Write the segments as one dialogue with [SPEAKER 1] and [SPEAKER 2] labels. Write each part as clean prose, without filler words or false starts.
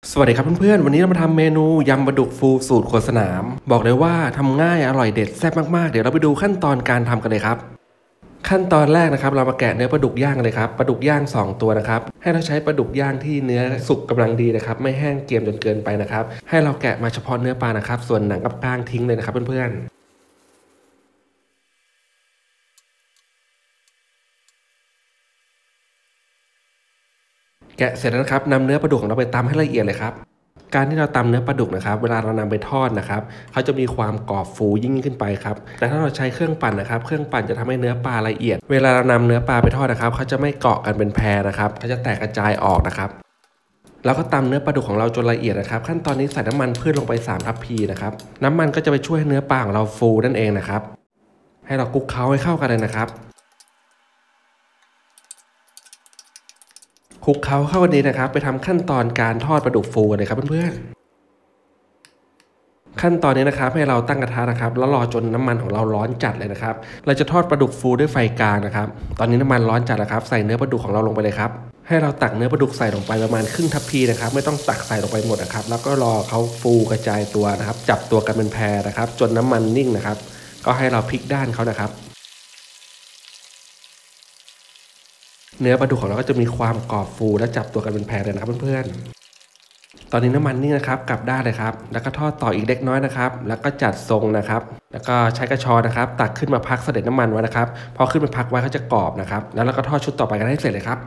[SPEAKER 1] สวัสดีครับเพื่อนๆวันนี้เรามาทำเมนูยำปลาดุกฟูสูตรครัวสนามบอกเลยว่าทำง่ายอร่อยเด็ดแซ่บมากๆเดี๋ยวเราไปดูขั้นตอนการทำกันเลยครับขั้นตอนแรกนะครับเรามาแกะเนื้อปลาดุกย่างเลยครับปลาดุกย่าง2ตัวนะครับให้เราใช้ปลาดุกย่างที่เนื้อสุกกำลังดีนะครับไม่แห้งเกรียมจนเกินไปนะครับให้เราแกะมาเฉพาะเนื้อปลานะครับส่วนหนังกับก้างทิ้งเลยนะครับเพื่อนๆแกะเสร็จแล้วนะครับนำเนื้อปลาดุกของเราไปตำให้ละเอียดเลยครับการที่เราตำเนื้อปลาดุกนะครับเวลาเรานำไปทอดนะครับเขาจะมีความกรอบฟูยิ่งขึ้นไปครับแต่ถ้าเราใช้เครื่องปั่นนะครับเครื่องปั่นจะทำให้เนื้อปลาละเอียดเวลาเรานำเนื้อปลาไปทอดนะครับเขาจะไม่เกาะกันเป็นแพรนะครับเขาจะแตกกระจายออกนะครับแล้วก็ตำเนื้อปลาดุกของเราจนละเอียดนะครับขั้นตอนนี้ใส่น้ำมันพืชลงไป3ทัพพีนะครับน้ำมันก็จะไปช่วยให้เนื้อปลาของเราฟูนั่นเองนะครับให้เราคลุกเคล้าให้เข้ากันเลยนะครับคลุกเคล้าเข้ากันดีนะครับไปทำขั้นตอนการทอดปลาดุกฟูกันเลยครับเพื่อนๆขั้นตอนนี้นะครับให้เราตั้งกระทะนะครับแล้วรอจนน้ำมันของเราร้อนจัดเลยนะครับเราจะทอดปลาดุกฟูด้วยไฟกลางนะครับตอนนี้น้ำมันร้อนจัดแล้วครับใส่เนื้อปลาดุกของเราลงไปเลยครับให้เราตักเนื้อปลาดุกใส่ลงไปประมาณครึ่งทัพพีนะครับไม่ต้องตักใส่ลงไปหมดนะครับแล้วก็รอเขาฟูกระจายตัวนะครับจับตัวกันเป็นแพรนะครับจนน้ำมันนิ่งนะครับก็ให้เราพลิกด้านเขานะครับเนื้อปลาดุกของเราก็จะมีความกรอบฟูและจับตัวกันเป็นแพรเลยนะครับเพื่อนๆตอนนี้น้ำมันนี่นะครับกลับด้านเลยครับแล้วก็ทอดต่ออีกเล็กน้อยนะครับแล้วก็จัดทรงนะครับแล้วก็ใช้กระชอนนะครับตักขึ้นมาพักเสด็จน้ำมันไว้นะครับพอขึ้นมาพักไว้เขาจะกรอบนะครับแล้วเราก็ทอดชุดต่อไปกันให้เสร็จเลยครับ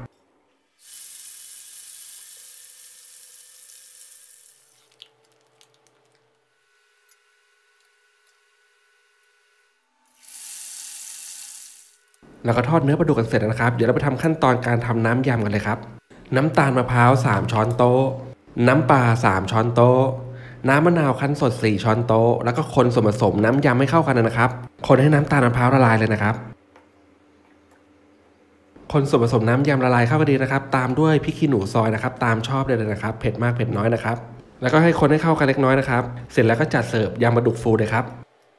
[SPEAKER 1] แล้วก็ทอดเนื้อปลาดุกกันเสร็จแล้วนะครับเดี๋ยวเราไปทำขั้นตอนการทำน้ำยำกันเลยครับน้ำตาลมะพร้าว3ช้อนโต๊ะน้ำปลา3ช้อนโต๊ะน้ำมะนาวคั้นสด4ช้อนโต๊ะแล้วก็คนส่วนผสมน้ำยำให้เข้ากันนะครับคนให้น้ำตาลมะพร้าวละลายเลยนะครับคนส่วนผสมน้ำยำละลายเข้ากันดีนะครับตามด้วยพริกขี้หนูซอยนะครับตามชอบเลยนะครับเผ็ดมากเผ็ดน้อยนะครับแล้วก็ให้คนให้เข้ากันเล็กน้อยนะครับเสร็จแล้วก็จัดเสิร์ฟยำปลาดุกฟูเลยครับ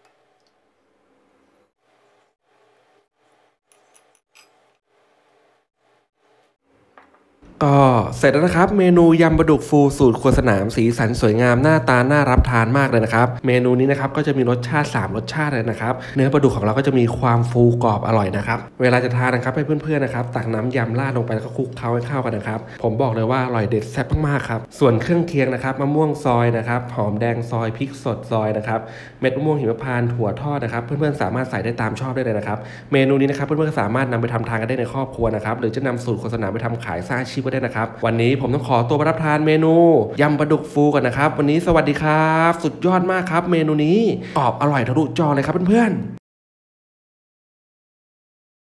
[SPEAKER 1] ก็เสร็จแล้วนะครับเมนูยำปลาดุกฟูสูตรครัวสนามสีสันสวยงามหน้าตาน่ารับทานมากเลยนะครับเมนูนี้นะครับก็จะมีรสชาติ3รสชาติเลยนะครับเนื้อปลาดุกของเราก็จะมีความฟูกรอบอร่อยนะครับเวลาจะทานนะครับให้เพื่อนๆนะครับตักน้ำยำราดลงไปแล้วก็คลุกเคล้าให้เข้ากันนะครับผมบอกเลยว่าอร่อยเด็ดแซ่บมากๆครับส่วนเครื่องเคียงนะครับมะม่วงซอยนะครับหอมแดงซอยพริกสดซอยนะครับเม็ดมะม่วงหิมพานต์ถั่วทอดนะครับเพื่อนๆสามารถใส่ได้ตามชอบได้เลยนะครับเมนูนี้นะครับเพื่อนๆสามารถนำไปทำทานกันได้ในครอบครัวนะครับหรือจะนำสูตรโฆษณาไปทำขายสร้างอาชีพก็ได้นะครับวันนี้ผมต้องขอตัวไปรับประทานเมนูยำปลาดุกฟูก่อนนะครับวันนี้สวัสดีครับสุดยอดมากครับเมนูนี้กรอบอร่อยทะลุจอเลยครับเพื่อนๆ